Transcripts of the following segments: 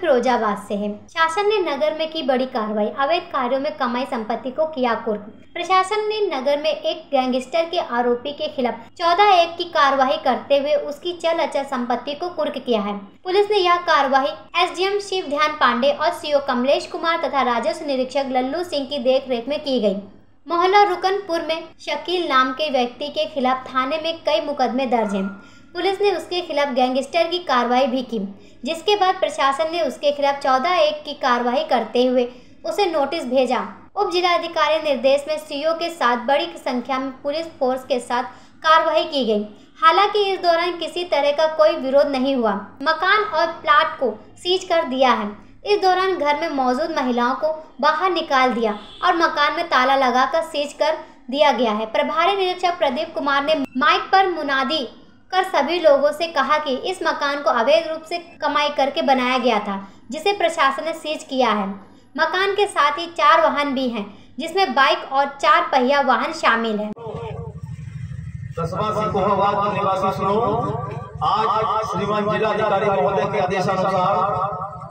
फिरोजाबाद से है। शासन ने नगर में की बड़ी कार्रवाई, अवैध कार्यों में कमाई संपत्ति को किया कुर्क। प्रशासन ने नगर में एक गैंगस्टर के आरोपी के खिलाफ 14(1) की कार्रवाई करते हुए उसकी चल अचल संपत्ति को कुर्क किया है। पुलिस ने यह कार्रवाई एसडीएम शिव ध्यान पांडे और सीओ कमलेश कुमार तथा राजस्व निरीक्षक लल्लू सिंह की देखरेख में की गई। मोहल्ला रुकनपुर में शकील नाम के व्यक्ति के खिलाफ थाने में कई मुकदमे दर्ज हैं। पुलिस ने उसके खिलाफ गैंगस्टर की कार्रवाई भी की, जिसके बाद प्रशासन ने उसके खिलाफ 14(1) की कार्रवाई करते हुए उसे नोटिस भेजा। उप जिलाधिकारी निर्देश में सीओ के साथ बड़ी संख्या में पुलिस फोर्स के साथ कार्रवाई की गई। हालांकि इस दौरान किसी तरह का कोई विरोध नहीं हुआ। मकान और प्लाट को सीज कर दिया है। इस दौरान घर में मौजूद महिलाओं को बाहर निकाल दिया और मकान में ताला लगाकर सीज कर दिया गया है। प्रभारी निरीक्षक प्रदीप कुमार ने माइक पर मुनादी कर सभी लोगों से कहा कि इस मकान को अवैध रूप से कमाई करके बनाया गया था, जिसे प्रशासन ने सीज किया है। मकान के साथ ही 4 वाहन भी हैं, जिसमें बाइक और 4 पहिया वाहन शामिल है। निवासी सुनो, आज श्रीमान जिलाधिकारी महोदय के आदेशानुसार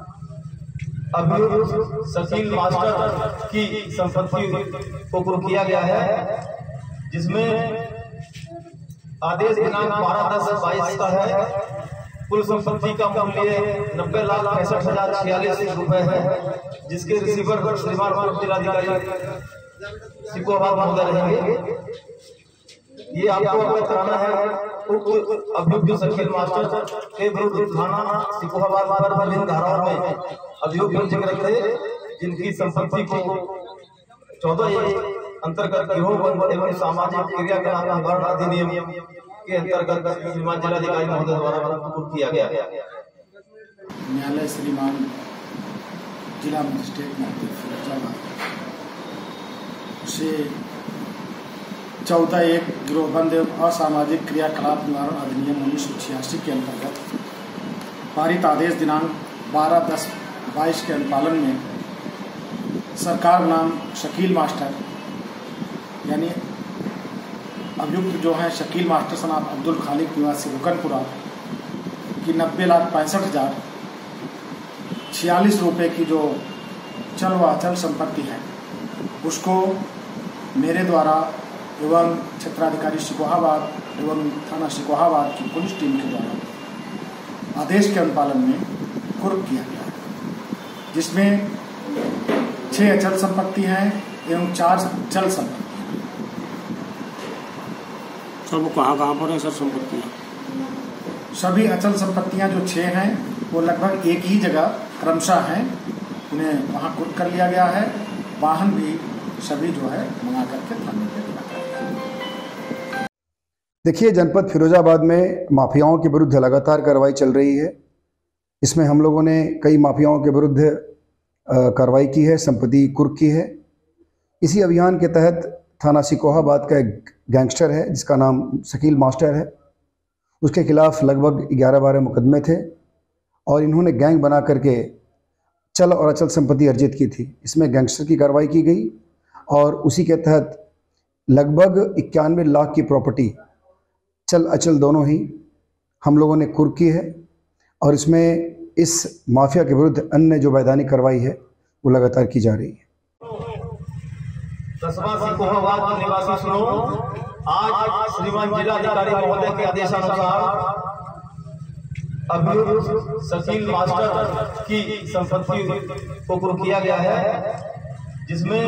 अभियुक्त शकील मास्टर की संपत्ति को कुर्क किया गया है, जिसमें आदेश दिनांक 12/10/22 का है। कुल संपत्ति का मूल्य 90,65,046 रुपए है, जिसके रिसीवर श्रीमान जिलाधिकारी सिकोहाबाद महोदय रहेंगे। ये आपको अवगत कराना है अभियुक्त शकील मास्टर के विरुद्ध थाना सिकोहाबाद पर विभिन्न धाराओं में अभियोग पंजीकृत थे, जिनकी संपत्ति को 14(1) अंतर्गत गिरोह एवं सामाजिक क्रियाकलाप निवारण अधिनियम के अंतर्गत श्रीमान जिलाधिकारी महोदय द्वारा कुर्क किया गया है। न्यायालय श्रीमान जिला मजिस्ट्रेट फिरोजाबाद से 14(1) गिरोहबंद एवं असामाजिक क्रियाकलाप निवारण अधिनियम 1986 के अंतर्गत पारित आदेश दिनांक 12/10/22 के अनुपालन में सरकार नाम शकील मास्टर यानी अभियुक्त जो है शकील मास्टर सनाब अब्दुल खालिक निवासी रुकनपुरा की 90,65,046 रुपये की जो चल व अचल संपत्ति है, उसको मेरे द्वारा एवं क्षेत्राधिकारी सिकोहाबाद एवं थाना सिकोहाबाद की पुलिस टीम के द्वारा आदेश के अनुपालन में कुर्क किया गया है, जिसमें 6 अचल संपत्ति हैं एवं 4 चल संपत्ति। सब कहाँ पर है सर संपत्तियाँ? सभी अचल संपत्तियाँ जो 6 हैं वो लगभग एक ही जगह क्रमशः हैं, उन्हें वहाँ कुर्क कर लिया गया है। वाहन भी सभी जो है मंगा करके थाने पे रखा। देखिए, जनपद फिरोजाबाद में माफियाओं के विरुद्ध लगातार कार्रवाई चल रही है। इसमें हम लोगों ने कई माफियाओं के विरुद्ध कार्रवाई की है, संपत्ति कुर्क की है। इसी अभियान के तहत थाना सिकोहाबाद का एक गैंगस्टर है जिसका नाम शकील मास्टर है, उसके खिलाफ लगभग 11-12 मुकदमे थे और इन्होंने गैंग बना करके चल और अचल संपत्ति अर्जित की थी। इसमें गैंगस्टर की कार्रवाई की गई और उसी के तहत लगभग 91 लाख की प्रॉपर्टी चल अचल दोनों ही हम लोगों ने कुर्क की है और इसमें इस माफिया के विरुद्ध अन्य जो वैधानिक कार्रवाई है वो लगातार की जा रही है। निवासी सुनो, आज श्रीमान जिलाधिकारी महोदय के आदेशानुसार अभियुक्त शकील मास्टर की संपत्ति को कुर्क किया गया है, जिसमें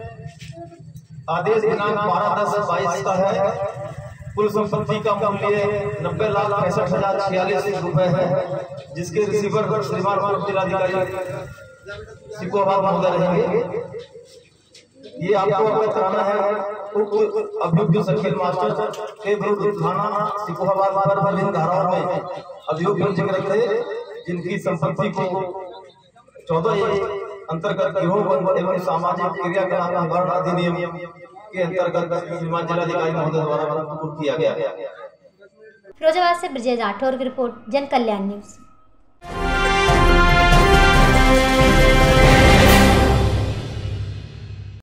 आदेश दिनांक 12/10/22 का है। कुल संपत्ति का मूल्य 90,65,046 रुपए है, जिसके रिसीवर श्रीमान जिलाधिकारी सिकोहाबाद महोदय रहेंगे। ये आपको अवगत कराना है अभियुक्त शकील मास्टर के विरुद्ध थाना सिकोहाबाद पर विभिन्न धाराओं में अभियोग पंजीकृत थे, जिनकी संपत्ति को 14(1) अंतर्गत गिरोह एवं सामाजिक क्रियाकलाप निवारण अधिनियम के अंतर्गत श्रीमान जिलाधिकारी महोदय द्वारा कुर्क किया गया है। फिरोजाबाद से ब्रजेश राठौर की रिपोर्ट, जन कल्याण न्यूज।